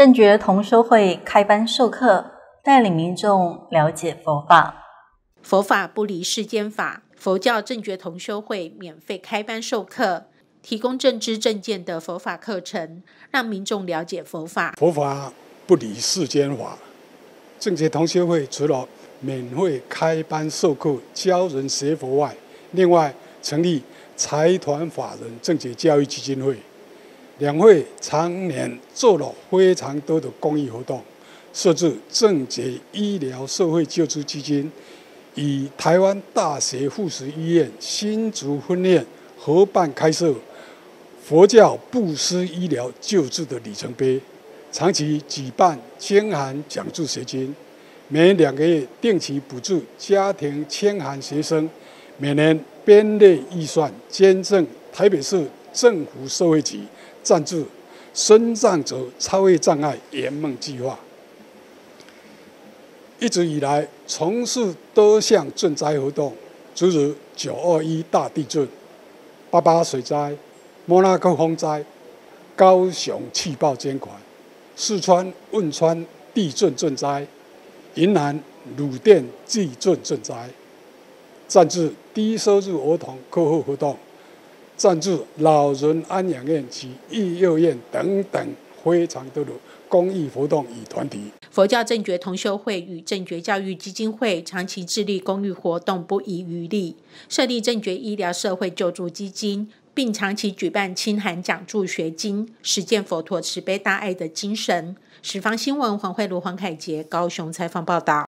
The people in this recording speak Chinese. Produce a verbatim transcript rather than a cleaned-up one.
正觉同修会开班授课，带领民众了解佛法。 佛法不离世间法，佛教正觉同修会免费开班授课，提供正知正见的佛法课程，让民众了解佛法。 佛法不离世间法，正觉同修会除了免费开班授课教人学佛外，另外成立财团法人正觉教育基金会。两会常年做了非常多的公益活动，设置正觉医疗社会救助基金，与台湾大学附属医院新竹分院合办开设佛教布施医疗救治的里程碑，长期举办签函奖助学金，每两个月定期补助家庭签函学生，每年编列预算捐赠台北市政府社会局赞助身障者超越障碍圆梦计划。一直以来从事多项赈灾活动，诸如九二一大地震、八八水灾、莫拉克风灾、高雄气爆捐款、四川汶川地震赈灾、云南鲁甸地震赈灾，赞助低收入儿童课后活动，赞助老人安养院及育幼院等等非常多的公益活动与团体。 佛教正觉同修会与正觉教育基金会长期致力公益活动，不遗余力，设立正觉医疗社会救助基金，并长期举办清函奖助学金，实践佛陀慈悲大爱的精神。十方新闻黄慧茹、黄凯杰高雄采访报道。